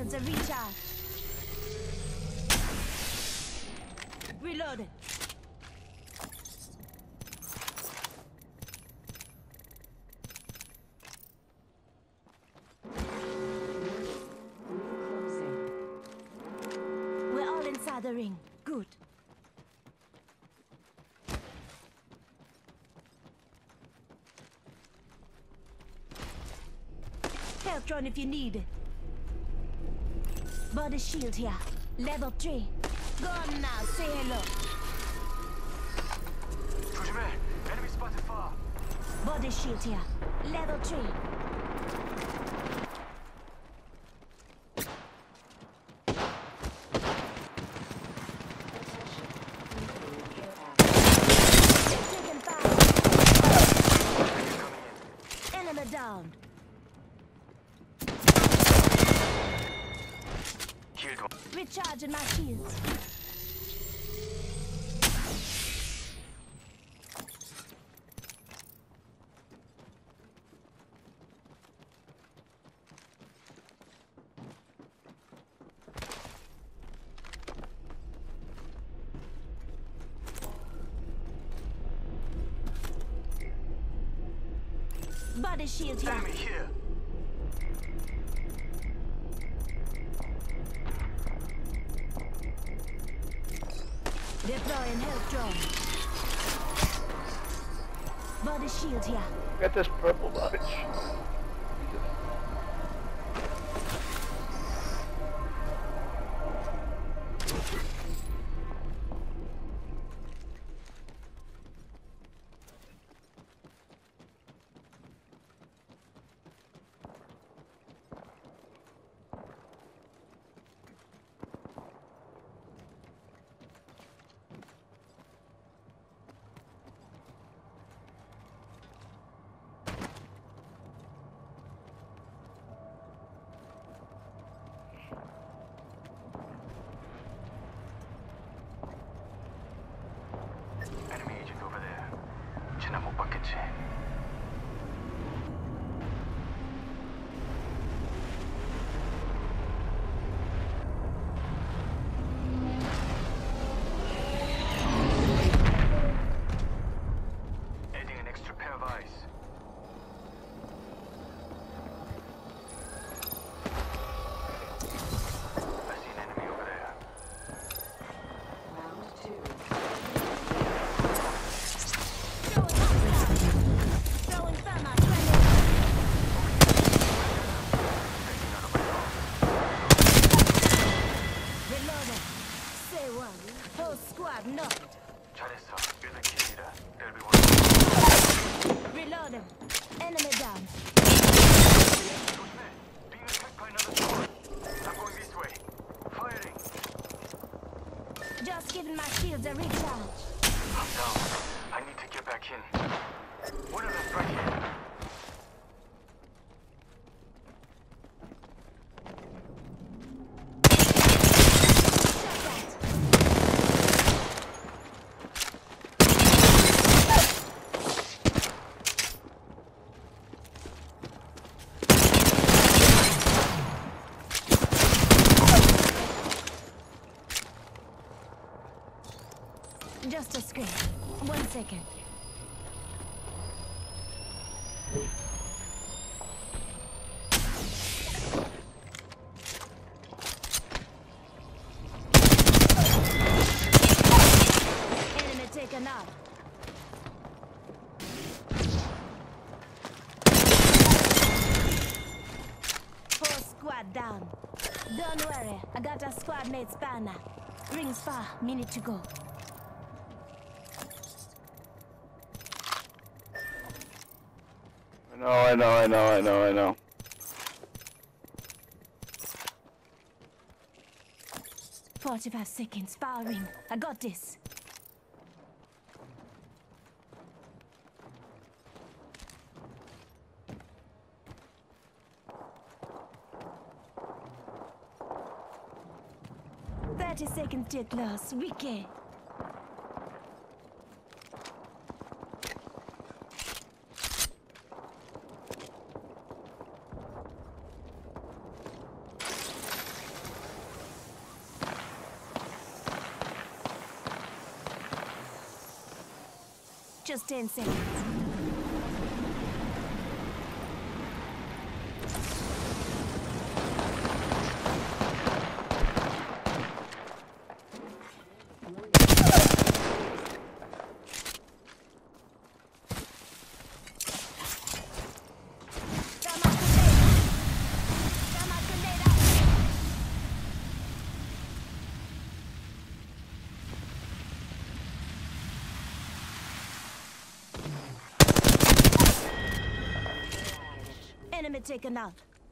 shields are recharged. Reloaded. We're all inside the ring. Good. Health drone if you need it. Body shield here. Level 3. Go on now, say hello. 조심해. Enemy spotted far. Body shield here. Level 3. Taking fire. Enemy down. Killed one. Recharging my shields. Body shield here. Enemy here. Deploying health drone. Body shield here. Get this purple bitch. Enemy agent over there. 지나 못 봤겠지. Adding an extra pair of eyes. I see an enemy over there. Throwing thermite grenade. Reloading. Say one. Whole squad knocked. 잘했어. 일단 길이다. There'll be one. Reloading. Enemy down. 조심해. Being attacked by another squad. I'm going this way. Firing. Just giving my shields a recharge. I'm down. I need to get back in. One of them's right here. Just a screen. 1 second. Enemy taken out. Whole squad down. Don't worry, I got a squad mate spanner. Rings far, minute to go. I know. 45 seconds, powering. I got this. Seconds till close. Wiki. Just 10 seconds. Enemy taken out.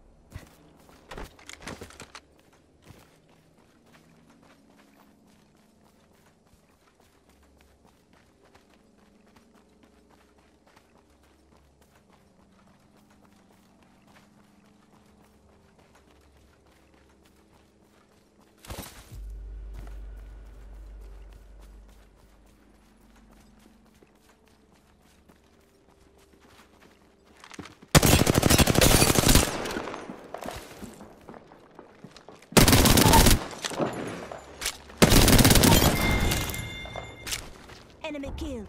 Enemy killed.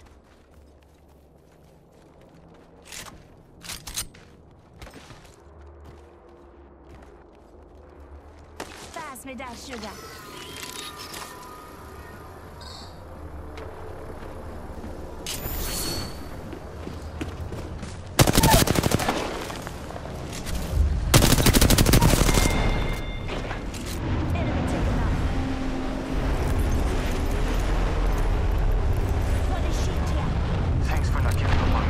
Pass me that sugar. Thanks for not giving up on me.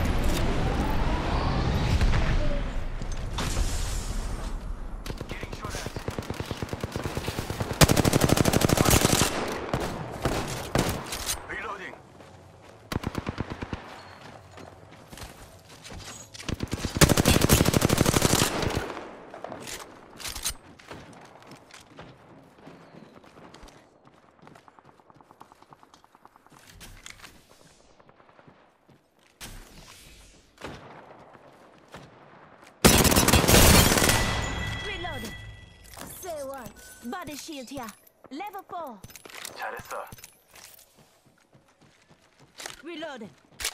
Getting shot at. Reloading. Reloading. Say what? Body shield here. Level 4. 잘했어. Reloading.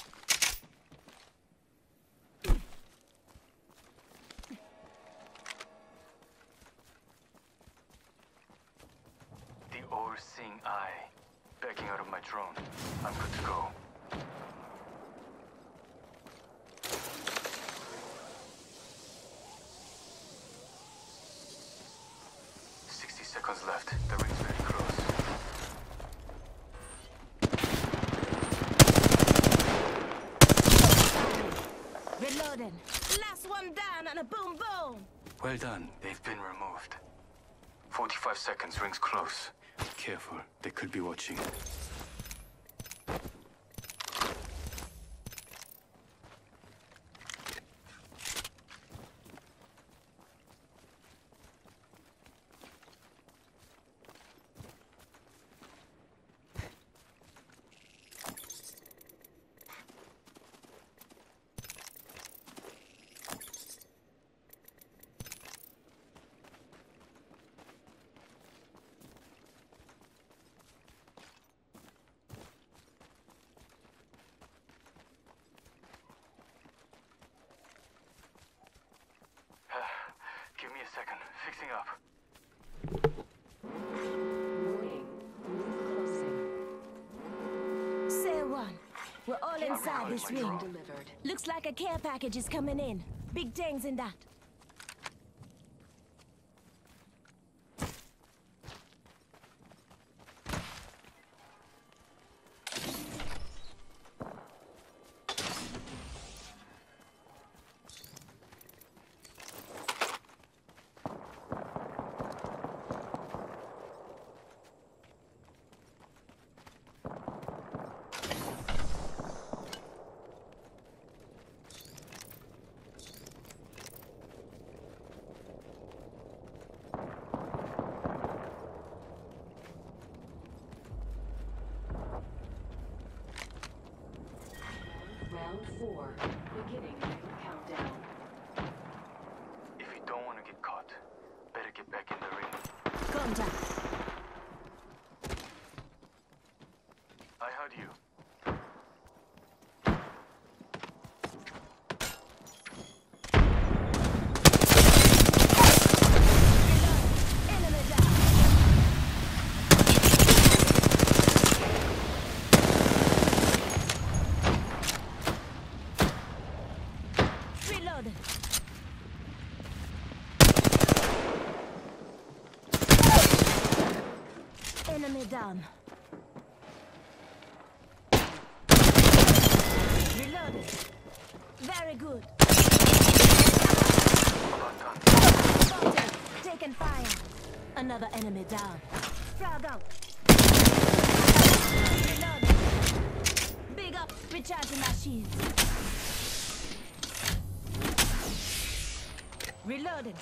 The all-seeing eye. Backing out of my drone. I'm good to go. Seconds left. The ring's very close. Reloading. Last one down and a boom boom. Well done. They've been removed. 45 seconds. Ring's close. Be careful. They could be watching. Give me a second. Fixing up. Warning. Closing. Say one. We're all inside this recalling my ring. drone. Delivered. Looks like a care package is coming in. Big things in that. Round 4. Beginning countdown. If you don't want to get caught, better get back in the ring. Contact. I heard you. down. Reloaded. Very good. Spotted. Taken fire. Another enemy down. Frag out. Reloaded. Big up. Recharging my shields. Reloading.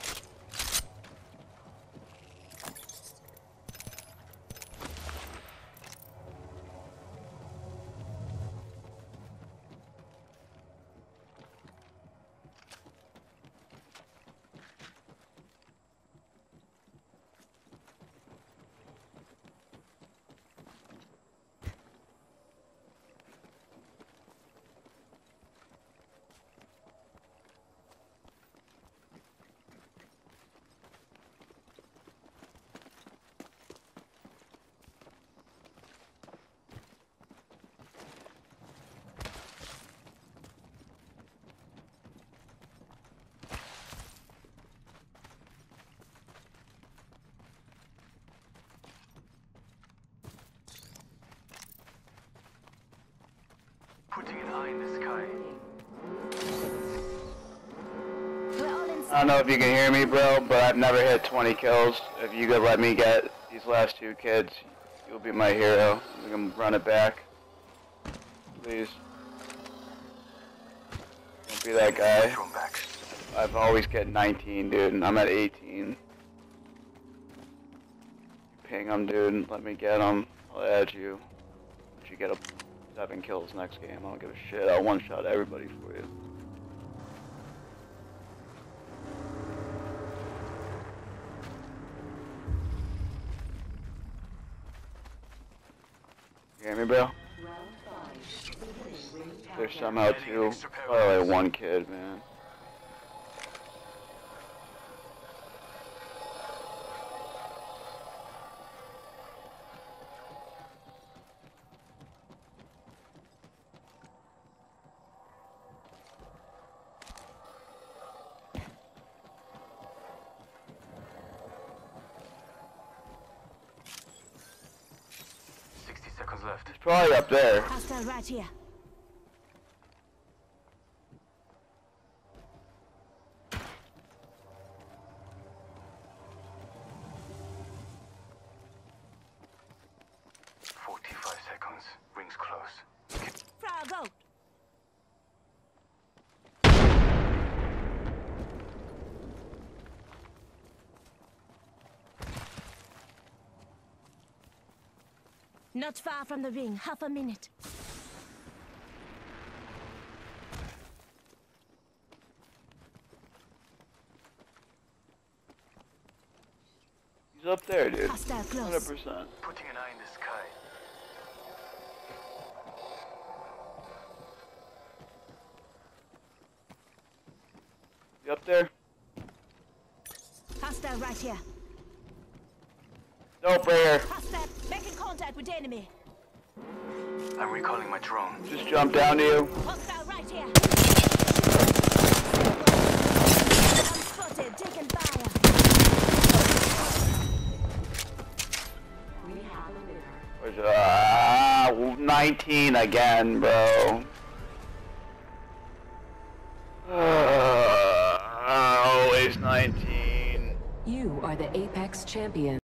Putting an eye in the sky. We're all inside. I don't know if you can hear me, bro, but I've never hit 20 kills. If you could let me get these last 2 kids, you'll be my hero. We can run it back. Please. Don't be that guy. Thrown back. I've always get 19, dude, and I'm at 18. Ping them, dude. Let me get them. I'll add you. If you get 7 kills next game, I don't give a shit. I'll one-shot everybody for you. You hear me, bro? Round 5. Beginning ring There's countdown. somehow 2. Probably like 1 kid, man. Left. He's probably up there. Hostile right here. Seconds. Rings close. Frag out. Not far from the ring. Half a minute. He's up there, dude. Hostile close. 100%. Putting an eye in the sky. You up there? Hostile right here. Nope, right here. Hostile making contact with the enemy. I'm recalling my drone. Just jump down to you. Hostile right here. Unspotted, taking fire. We have a winner. Where's 19 again, bro. Always 19. You are the Apex champion.